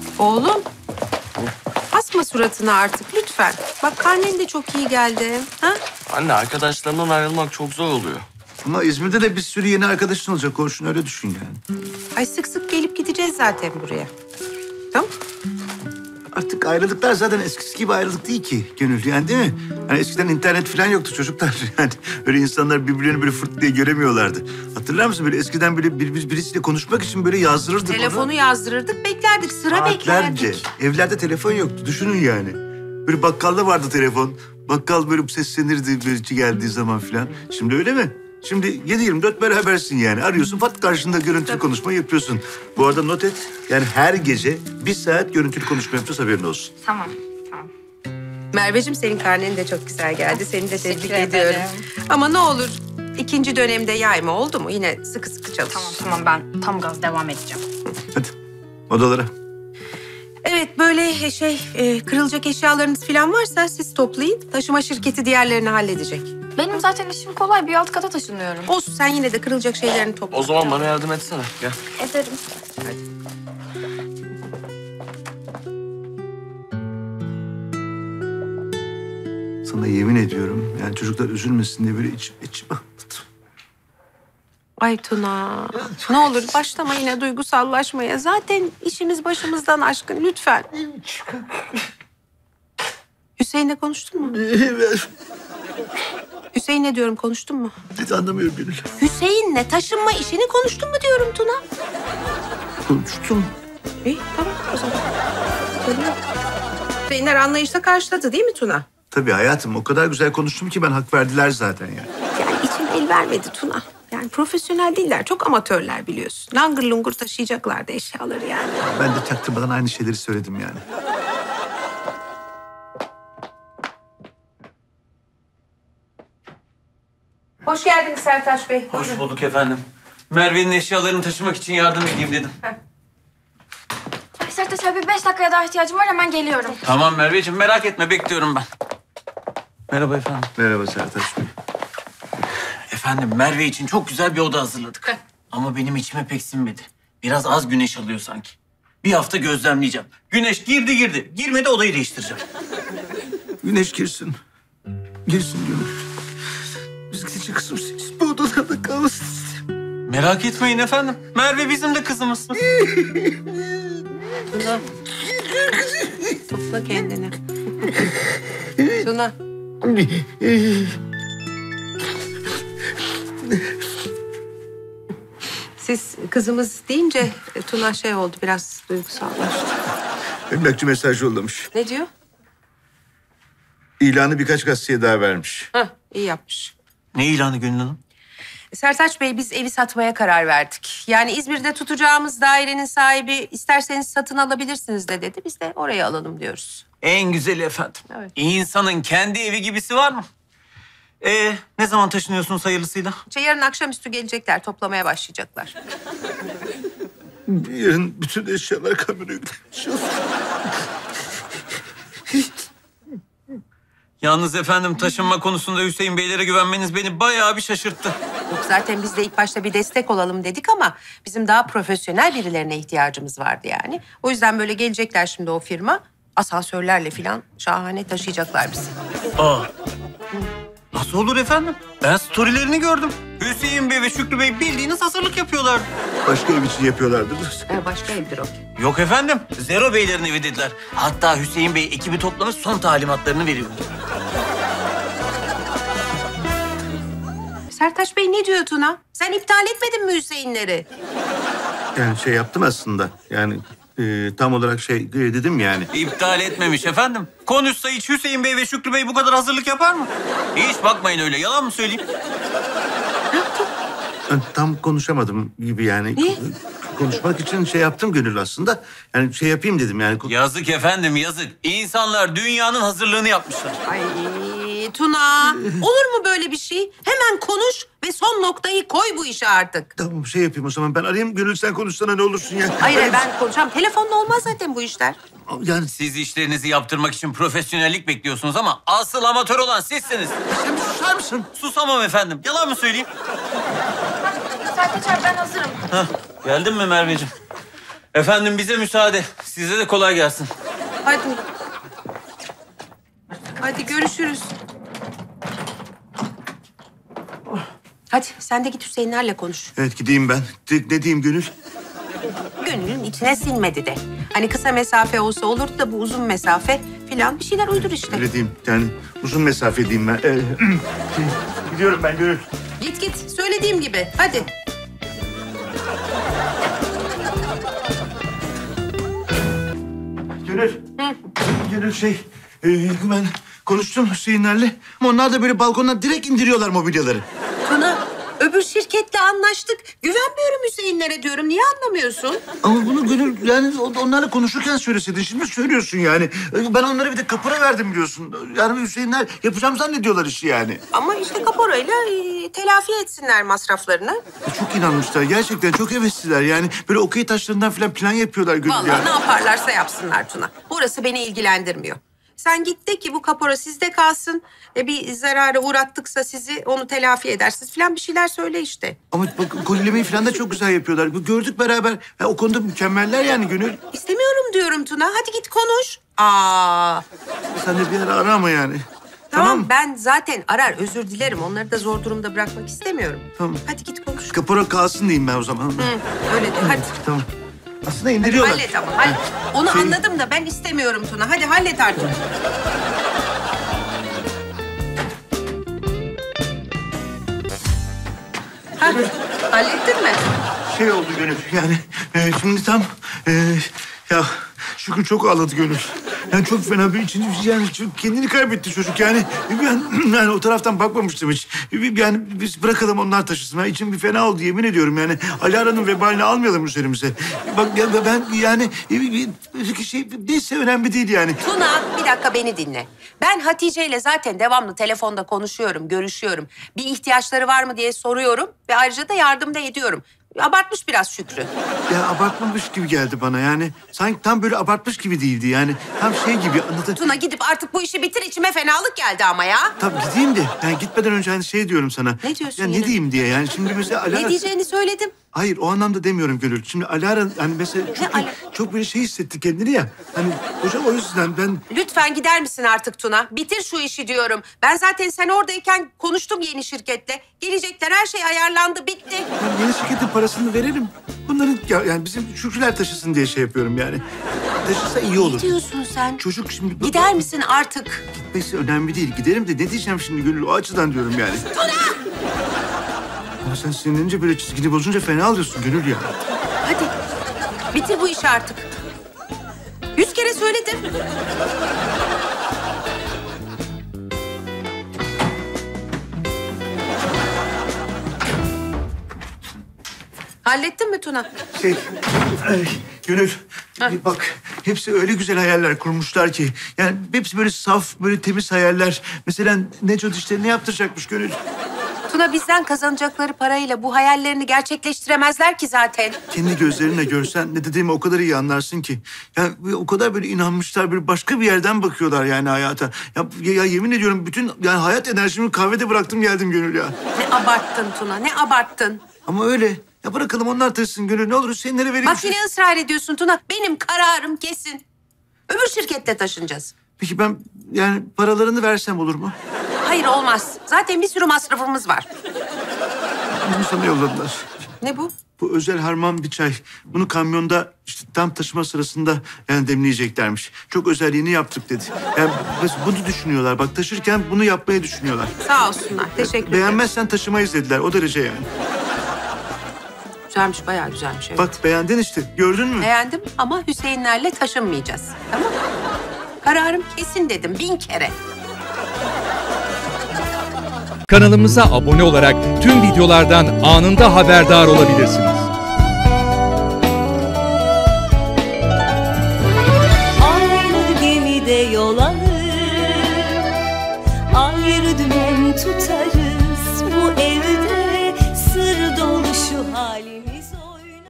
Oğlum. Asma suratını artık lütfen. Bak karnen de çok iyi geldi. Ha? Anne arkadaşlarından ayrılmak çok zor oluyor. Ama İzmir'de de bir sürü yeni arkadaşın olacak. Komşun öyle düşün yani. Ay sık sık gelip gideceğiz zaten buraya. Tamam. Artık ayrılıklar zaten eskisi gibi ayrılık değil ki Gönül, yani değil mi? Hani eskiden internet falan yoktu çocuklar. Yani öyle insanlar birbirlerini böyle fırt diye göremiyorlardı. Hatırlar mısın? Böyle eskiden böyle birisiyle konuşmak için böyle yazdırırdık Telefonu onu. yazdırırdık, beklerdik. Sıra Saatlerce. beklerdik. Evlerde telefon yoktu. Düşünün yani. Böyle bakkalda vardı telefon. Bakkal böyle seslenirdi böyle geldiği zaman falan. Şimdi öyle mi? Şimdi 7/24 berabersin yani. Arıyorsun, pat karşında görüntülü konuşma yapıyorsun. Bu arada not et. Yani her gece 1 saat görüntülü konuşma yapacağız, haberin olsun. Tamam. Merveciğim senin karnenin de çok güzel geldi. Seni de tebrik Teşekkür ediyorum. ederim. Ama ne olur 2. dönemde yayma oldu mu? Yine sıkı sıkı çalış. Tamam ben tam gaz devam edeceğim. Hadi odalara. Evet böyle kırılacak eşyalarınız falan varsa siz toplayın. Taşıma şirketi diğerlerini halledecek. Benim zaten işim kolay. Bir alt kata taşınıyorum. Olsun sen yine de kırılacak şeylerini topla. O zaman bana yardım etsene. Gel. Ederim. Sana yemin ediyorum yani çocuklar üzülmesin diye böyle içim ağladım. Ay Tuna. Ne olur başlama yine duygusallaşmaya. Zaten işimiz başımızdan aşkın lütfen. Hüseyin'le konuştun mu? Hüseyin'le diyorum konuştun mu? Hiç anlamıyorum Gönül. Hüseyin'le taşınma işini konuştun mu diyorum Tuna? Konuştum. İyi tamam o zaman. Hüseyinler anlayışla karşıladı değil mi Tuna? Tabii hayatım, o kadar güzel konuştum ki ben hak verdiler zaten yani. Yani içim el vermedi Tuna. Yani profesyonel değiller, çok amatörler biliyorsun. Langır lungur taşıyacaklardı eşyaları yani. Ben de çaktırmadan aynı şeyleri söyledim yani. Hoş geldiniz Sertaç Bey. Hoş bulduk efendim. Merve'nin eşyalarını taşımak için yardım edeyim dedim. Sertaç abi 5 dakikaya daha ihtiyacım var. Hemen geliyorum. Tamam Merveciğim, merak etme, bekliyorum ben. Merhaba efendim. Merhaba Sertaç Bey. Efendim, Merve için çok güzel bir oda hazırladık. Ama benim içime pek sinmedi. Biraz az güneş alıyor sanki. Bir hafta gözlemleyeceğim. Güneş girdi. Girmedi, odayı değiştireceğim. Güneş girsin. Girsin Gönül. Biz gidecek kızımız bu odalarda kalmasın. Merak etmeyin efendim. Merve bizim de kızımız. Tuna. Topla kendini. Tuna. Siz kızımız deyince Tuna şey oldu, biraz duygusallaştı. Emlakçı mesaj yollamış. Ne diyor? İlanı birkaç gazeteye daha vermiş. Hah, iyi yapmış. Ne ilanı Gönül Hanım? Sertaç Bey, biz evi satmaya karar verdik. Yani İzmir'de tutacağımız dairenin sahibi isterseniz satın alabilirsiniz de dedi. Biz de oraya alalım diyoruz. En güzeli efendim. Evet. İnsanın kendi evi gibisi var mı? Ne zaman taşınıyorsunuz hayırlısıyla? Yarın akşamüstü gelecekler, toplamaya başlayacaklar. Yarın bütün eşyalar kamyona yüklenmiş. Yalnız efendim, taşınma konusunda Hüseyin Beylere güvenmeniz beni bayağı bir şaşırttı. Yok zaten biz de ilk başta bir destek olalım dedik ama bizim daha profesyonel birilerine ihtiyacımız vardı yani. O yüzden böyle gelecekler şimdi o firma. Asansörlerle falan şahane taşıyacaklar bizi. Aa. Nasıl olur efendim? Ben storylerini gördüm. Hüseyin Bey ve Şükrü Bey bildiğiniz hazırlık yapıyorlardı. Başka ev için yapıyorlardır. Başka evdir o. Yok efendim, Zero Beylerin evi dediler. Hatta Hüseyin Bey ekibi toplamış, son talimatlarını veriyor. Sertaç Bey ne diyor Tuna? Sen iptal etmedin mi Hüseyinleri? Yani şey yaptım aslında. Yani tam olarak dedim yani. İptal etmemiş efendim. Konuşsa hiç Hüseyin Bey ve Şükrü Bey bu kadar hazırlık yapar mı? Hiç bakmayın öyle, yalan mı söyleyeyim? Ben tam konuşamadım gibi yani. Ne? Konuşmak için yaptım Gönül aslında. Yani yapayım dedim yani. Yazık efendim, yazık. İnsanlar dünyanın hazırlığını yapmışlar. Ay Tuna, olur mu böyle bir şey? Hemen konuş ve son noktayı koy bu işe artık. Tamam yapayım o zaman. Ben arayayım Gönül, sen konuşsana ne olursun ya. Hayır ben konuşacağım. Telefonla olmaz zaten bu işler. Yani Siz işlerinizi yaptırmak için profesyonellik bekliyorsunuz ama asıl amatör olan sizsiniz. sen bir susar mısın? Susamam efendim. Yalan mı söyleyeyim? Sertaç abi ben hazırım. Geldin mi Merveciğim? Efendim bize müsaade. Size de kolay gelsin. Hadi. Hadi görüşürüz. Hadi sen de git Hüseyinlerle konuş. Evet gideyim ben. Ne diyeyim Gönül? Gönlün içine sinmedi de. Hani kısa mesafe olsa olurdu da bu uzun mesafe filan bir şeyler uydur işte. Öyle diyeyim. Yani uzun mesafe diyeyim ben. Gidiyorum ben Gönül. Git git söylediğim gibi hadi. Gönül. Gönül ben konuştum Hüseyinlerle. Ama onlar da böyle balkondan direkt indiriyorlar mobilyaları. Tuna öbür şirketle anlaştık. Güvenmiyorum Hüseyinlere diyorum. Niye anlamıyorsun? Ama bunu Gönül yani onlarla konuşurken söyleseydin. Şimdi söylüyorsun yani. Ben onlara bir de kapora verdim biliyorsun. Yani Hüseyinler yapacağım zannediyorlar işi yani. Ama işte kaporayla telafi etsinler masraflarını. Çok inanmışlar. Gerçekten çok hevesliler. Yani böyle okey taşlarından falan plan yapıyorlar Gönül Vallahi yani. ne yaparlarsa yapsınlar Tuna. Orası beni ilgilendirmiyor. Sen git de ki bu kapora sizde kalsın. Bir zarara uğrattıksa sizi onu telafi edersiniz falan bir şeyler söyle işte. Ama bak kolilemeyi falan da çok güzel yapıyorlar. Gördük beraber. Ya, o konuda mükemmeller yani Gönül. İstemiyorum diyorum Tuna. Hadi git konuş. Aa. Sen de bir ara ara ama yani. Tamam ben zaten arar özür dilerim. Onları da zor durumda bırakmak istemiyorum. Tamam. Hadi git konuş. Kapora kalsın diyeyim ben o zaman. Hı, öyle de hadi. Tamam. Aslında indiriyorlar. Hallet ama hallet. Onu anladım da ben istemiyorum Tuna. Hadi hallet artık. Ha, hallettin mi? Oldu Gönül yani şimdi tam ya Şükrü çok ağladı Gönül. Yani çok fena bir için yani çok kendini kaybetti çocuk yani. Ben yani o taraftan bakmamıştım hiç. Yani biz bırakalım onlar taşısın. Ben içim bir fena oldu yemin ediyorum yani. Alara'nın vebalini almayalım üzerimize. Bak ya ben yani neyse önemli değil yani. Tuna bir dakika beni dinle. Ben Hatice ile zaten devamlı telefonda konuşuyorum, görüşüyorum. Bir ihtiyaçları var mı diye soruyorum ve ayrıca da yardım da ediyorum. Abartmış biraz Şükrü. Ya abartmamış gibi geldi bana yani. Sanki tam böyle abartmış gibi değildi yani. Tam şey gibi anladın. Tuna gidip artık bu işi bitir içime fenalık geldi ama ya. Tabii gideyim de yani gitmeden önce hani diyorum sana. Ne diyorsun ya yine? ne diyeyim diye yani şimdi mesela Alara... Ne diyeceğini söyledim. Hayır o anlamda demiyorum Gönül. Şimdi Alara hani mesela çok böyle hissetti kendini ya. Hani hocam o yüzden ben... Lütfen gider misin artık Tuna? Bitir şu işi diyorum. Ben zaten sen oradayken konuştum yeni şirketle. Gelecekler her şey ayarlandı bitti. Ben yeni şirketin parasını verelim. Bunların yani bizim Şükrüler taşısın diye şey yapıyorum yani. Taşısa iyi olur. Ne diyorsun sen? Çocuk şimdi... Gider misin artık? Gitmesi önemli değil. Giderim de ne diyeceğim şimdi Gönül o açıdan diyorum yani. Tuna! Ama sen sinirlenince böyle çizgini bozunca fena alıyorsun Gönül ya. Hadi bitir bu işi artık. 100 kere söyledim. Hallettin mi Tuna? Gönül bak hepsi öyle güzel hayaller kurmuşlar ki. Yani hepsi böyle saf, böyle temiz hayaller. Mesela Neco dişlerini yaptıracakmış Gönül. Tuna bizden kazanacakları parayla bu hayallerini gerçekleştiremezler ki zaten. Kendi gözlerinle görsen ne dediğimi o kadar iyi anlarsın ki. Yani o kadar böyle inanmışlar, böyle başka bir yerden bakıyorlar yani hayata. Ya yemin ediyorum bütün yani hayat enerjimi kahvede bıraktım geldim Gönül ya. Ne abarttın Tuna, ne abarttın. Ama öyle. Ya bırakalım onlar taşısın Gönül. Ne olur Hüseyinlere vereyim. Bak yine ısrar ediyorsun Tuna. Benim kararım kesin. Öbür şirkette taşınacağız. Peki ben yani paralarını versem olur mu? Hayır olmaz. Zaten bir sürü masrafımız var. Bunu sana yolladılar. Ne bu? Bu özel harman bir çay. Bunu kamyonda işte tam taşıma sırasında yani demleyeceklermiş. Çok özel yeni yaptık dedi. Yani bunu düşünüyorlar. Bak taşırken bunu yapmayı düşünüyorlar. Sağ olsunlar. Teşekkür ederim. Beğenmezsen taşımayız dediler. O derece yani. Güzelmiş, bayağı güzelmiş. Evet. Bak beğendin işte. Gördün mü? Beğendim ama Hüseyinlerle taşınmayacağız. Tamam mı? Kararım kesin dedim 1000 kere. Kanalımıza abone olarak tüm videolardan anında haberdar olabilirsiniz. Aynı gemide yol alır, ayrı dümen tutar.